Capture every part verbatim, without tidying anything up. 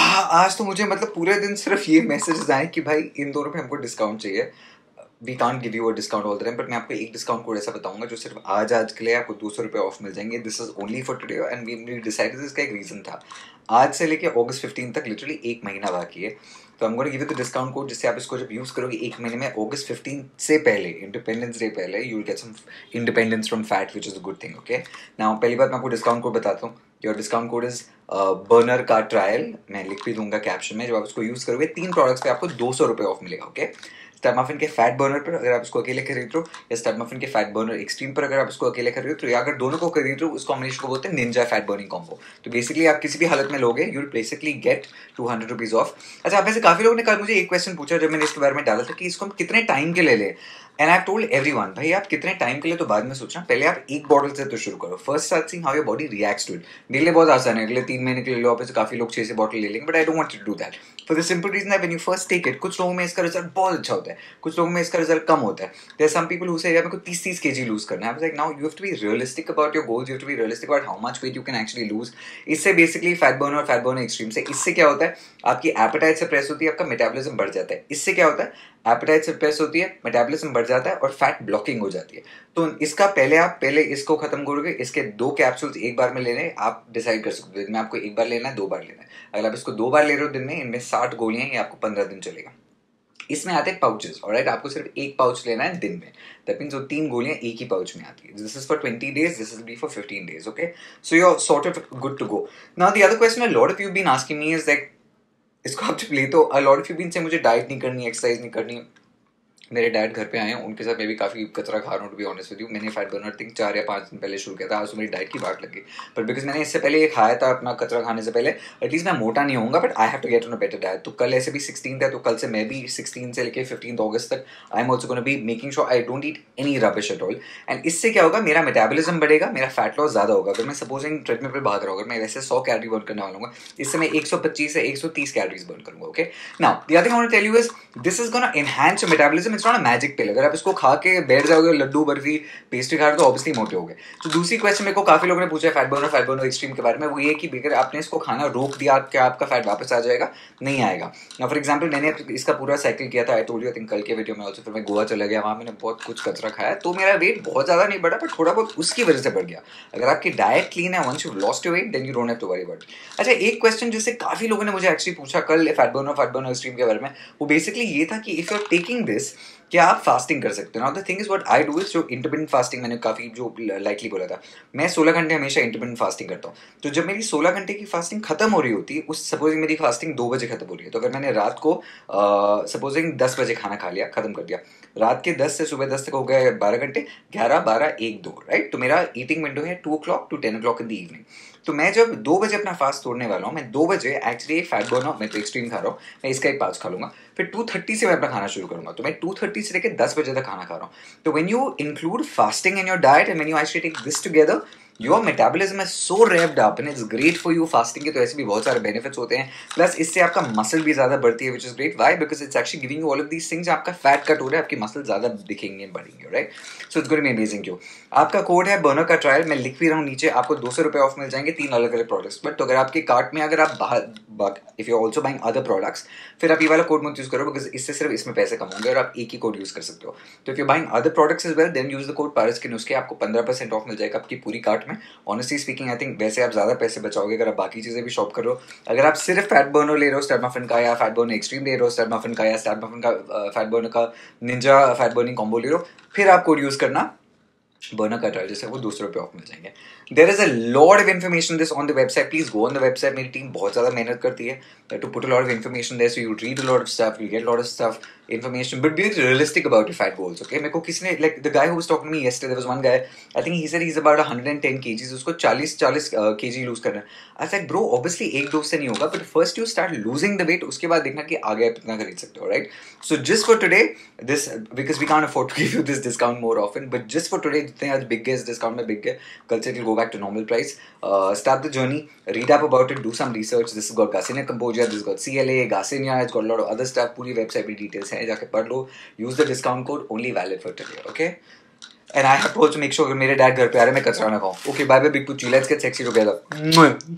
आज तो मुझे मतलब पूरे दिन सिर्फ ये मैसेजेस आए कि भाई इन दोनों पे हमको डिस्काउंट चाहिए. We can't give you a discount all the time, but मैं आपको एक डिस्काउंट कोड ऐसा बताऊंगा जो सिर्फ आज आज के लिए आपको दो सौ रुपये ऑफ मिल जाएंगे. This is only for today and we decided. इसका एक रीजन था. आज से लेके अगस्त फिफ्टीन तक लिटरली एक महीना बाकी है. तो हम gonna give you the discount code जिससे आप इसको जब यूज़ करोगे एक महीने में अगस्त फिफ्टीन से पहले, इंडिपेंडेंस डे पहले, you will get some independence from fat which is a good thing. Okay, now पहली बात मैं आपको डिस्काउंट कोड बताता हूँ. Your discount code is burner का ट्रायल. मैं लिख भी दूंगा कैप्शन में. जब आप उसको यूज़ करोगे तीन प्रोडक्ट्स पे आपको दो सौ रुपये ऑफ मिलेगा. ओके, स्टैब मफिन के फैट बर्नर पर अगर आप इसको अकेले खरीद रहे हो, या स्टैब मफिन के फैट बर्नर एक्सट्रीम पर अगर आप इसको अकेले खरीद रहे हो, तो या अगर दोनों को खरीद रहे हो उस कॉम्बिनेशन को बोलते हैं निंजा फैट बर्निंग कॉम्बो. तो बेसिकली आप किसी भी हालत में लोगे you will basically get two hundred rupees off. अच्छा, आप ऐसे काफी लोगों ने कल मुझे एक क्वेश्चन पूछा जब मैंने इसके बारे में डाला था कि इसको हम कितने टाइम के लिए ले. एंड आई टोल्ड एवरीवन, भाई आप कितने टाइम के लिए तो बाद में सोचना, पहले आप एक बॉटल से तो शुरू करो. First start seeing how your body reacts to it. मेरे लिए बहुत आसान है, अगले तीन महीने के लिए लो आप. ऐसे काफी लोग छह से बॉटल ले लेंगे, but I don't want to do that for the simple reason that when you first take it, कुछ लोगों में इसका रिजल्ट बहुत अच्छा होता है, कुछ लोगों में इसका रिजल्ट कम होता है. There are some people who say मेरे को तीस तीस केजी लूज करना है. I was like now you have to be realistic about your goals. You have to be realistic about how much weight you can actually lose. इससे basically fat burner और fat burner extreme से इससे क्या होता है, आपकी apatite suppress होती है, आपका मेटाबॉलिज्म बढ़ जाता है. इससे क्या होता है, एपेटाइट सप्रेस होती है, मेटाबॉलिज्म बढ़ जाता है और फैट ब्लॉकिंग हो जाती है. तो इसका पहले आप पहले इसको खत्म करोगे. इसके दो कैप्सूल्स एक बार में लेने आप डिसाइड कर सकते हो दिन में आपको एक बार लेना है, दो बार लेना है. अगर आप इसको दो बार ले रहे हो दिन में, इनमें साठ गोलियां, ये आपको पंद्रह दिन चलेगा. इसमें आते हैं पाउचेस. ऑलराइट, आपको सिर्फ एक पाउच लेना है दिन में. दैट मींस वो तीन गोलियां एक ही पाउच में आती है. This is for twenty days, this is be for fifteen days. Okay, so you are sort of good to go. Now the other question a lot of you been asking me is that इसको आप जब ले तो a lot of you been से मुझे diet नहीं करनी, exercise नहीं करनी. मेरे डैड घर पे आए हैं, उनके साथ मैं भी काफ़ी कचरा खा रहा हूँ to be honest with you. मैंने फैट बर्नर थिंक चार या पाँच दिन पहले शुरू किया था. आज तो मेरी डाइट की बात लग गई, बट बिकॉज मैंने इससे पहले ये खाया था अपना कचरा खाने से पहले, एटलीस्ट मैं मोटा नहीं होऊंगा. But I have to get on a better diet. तो कल ऐसे भी सिक्सटीन है, तो कल से मैं भी सिक्सटीन से लेकर फिफ्टीन अगस्त तक I am also gonna be making sure I don't eat any rubbish at all. And इससे क्या होगा, मेरा मेटाबॉलिज्म बढ़ेगा, मेरा फैट लॉस ज़्यादा होगा. अगर मैं सपोजिंग ट्रेडमिल पर भाग रहा हूँ, अगर मैं वैसे सौ कैलोरी बर्न करने वाला हूँ, इससे मैं एक सौ पच्चीस से एक सौ तीस कैलोरीज बर्न करूँगा. Okay, now the other thing I want to tell you is this is gonna enhance your metabolism. It's not a magic pill. अगर आप इसको खा के बैठ जाओगे, लड्डू बर्फी पेस्ट्री खा रहे तो ऑब्वियसली मोटे हो गए. तो दूसरी क्वेश्चन मेरे को काफी लोगों ने पूछा fat burner fat burner extreme के बारे में, वो ये कि अगर आपने इसको खाना रोक दिया क्या आपका फैट वापस आ जाएगा? नहीं आएगा. फॉर एग्जाम्पल मैंने इसका पूरा साइकिल किया था. I told you I think कल के वीडियो में ऑल्सो. फिर मैं गोवा चला गया, वहाँ मैंने बहुत कुछ कचरा खाया, तो मेरा वेट बहुत ज्यादा नहीं बढ़ा, बट थोड़ा बहुत उसकी वजह से बढ़ गया. अगर आपकी डाइट क्लीन है, once you lost your weight, then you don't have to worry about. अच्छा, एक क्वेश्चन जिससे काफी लोगों ने मुझे एक्चुअली पूछा कल fat burner fat burner extreme के बारे में, वो बेसिकली ये था कि if you are taking this, क्या आप फास्टिंग कर सकते हो? Now the thing is what I do is जो इंटरमिटेंट फास्टिंग मैंने काफी जो लाइकली बोला था, मैं सोलह घंटे हमेशा इंटरमिटेंट फास्टिंग करता हूँ. तो जब मेरी सोलह घंटे की फास्टिंग खत्म हो रही होती है, उस सपोजिंग मेरी फास्टिंग दो बजे खत्म हो रही है, तो अगर मैंने रात को सपोजिंग दस बजे खाना खा लिया, खत्म कर दिया, रात के दस से सुबह दस तक हो गए बारह घंटे, ग्यारह बारह एक दो, राइट. तो मेरा ईटिंग विंडो है two o'clock to ten o'clock in the evening. तो मैं जब दो बजे अपना फास्ट तोड़ने वाला हूँ, मैं दो बजे एक्चुअली फैट बर्नर, मैं तो एक्सट्रीम खा रहा हूँ, मैं इसका एक पाउच खा लूंगा. फिर टू थर्टी से मैं अपना खाना शुरू करूंगा. तो मैं टू थर्टी से लेकर दस बजे तक खाना खा रहा हूँ. तो when you include fasting in your diet and when you actually take this together, your metabolism is so revved up and it's great for you. Fasting के तो ऐसे भी बहुत सारे बेनिफिट्स होते हैं. प्लस इससे आपका मसल भी ज्यादा बढ़ती है, which is great. Why? Because it's actually giving you all of these things. आपका फैट कट हो रहा है, आपकी मसल ज्यादा दिखेंगे, बढ़ेंगे, right. So it's going to be amazing. क्यों? आपका कोड है बर्नर का ट्रायल, मैं लिख भी रहा हूँ नीचे. आपको दो सौ रुपये ऑफ मिल जाएंगे तीन अलग अलग प्रोडक्ट्स. बट तो अगर आपके कार्ट में अगर आप बाहर if you are also buying other products, फिर आप ये वाला कोड मत यूज करो, बिकॉज इससे सिर्फ इसमें पैसे कम होंगे और आप एक ही कोड यूज कर सकते हो. तो if you buying other products as well, then use the code Paras के नुस्खे. आपको पंद्रह परसेंट ऑफ मिल जाएगा आपकी पूरी कार्ट में. ऑनेस्टली स्पीकिंग, आई थिंक वैसे आप ज्यादा पैसे बचाओगे अगर आप बाकी चीजें भी शॉप कर रहे हो. अगर आप सिर्फ फैट बर्नर ले रहे हो स्टैब मफिन का, या फैट बर्नर एक्सट्रीम ले रहे हो स्टैब मफिन का, या स्टैब मफिन का फैट बर्नर का निंजा फैट बर्निंग कॉम्बो ले रहे हो, फिर आप कोड यूज करना बर्नर का ट्रायल, जैसे वो दो सौ रुपये ऑफ मिल जाएंगे. There is a lot of information this on the website. Please go on the website. मेरी टीम बहुत ज्यादा मेहनत करती है to put a lot of information there, so you read a lot of stuff, you get lot of stuff information, but be realistic about your fat goals. Okay, मेरे को किसी ने, like the guy who was talking to me yesterday, there was one guy, I think he said he's about one hundred ten kgs, उसको चालीस चालीस kg lose करना है. I was like, bro, obviously एक डोज से नहीं होगा, but first you start losing the weight, उसके बाद देखना कि आगे आप कितना खरीद सकते हो, right? So just for today, this, because we can't afford to give you this discount more often, but just for today, जितने आज big है, इस discount में big है, कल से it will go back to normal price. Uh, start the journey, read up about it, do some research. This has got Garcinia Cambogia, this has got C L A, Garcinia, it's got a lot of other stuff. पूरी website में details हैं, जाके पढ़ लो. Use the discount code, only valid for today, okay? And I have to also make sure कि मेरे dad घर पे आ रहे हैं, मैं कचरा ना खाऊं. Okay, bye bye big Pucci, let's get sexy together.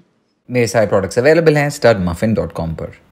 मेरे सारे प्रोडक्ट्स अवेलेबल हैं स्टड मफिन डॉट कॉम पर।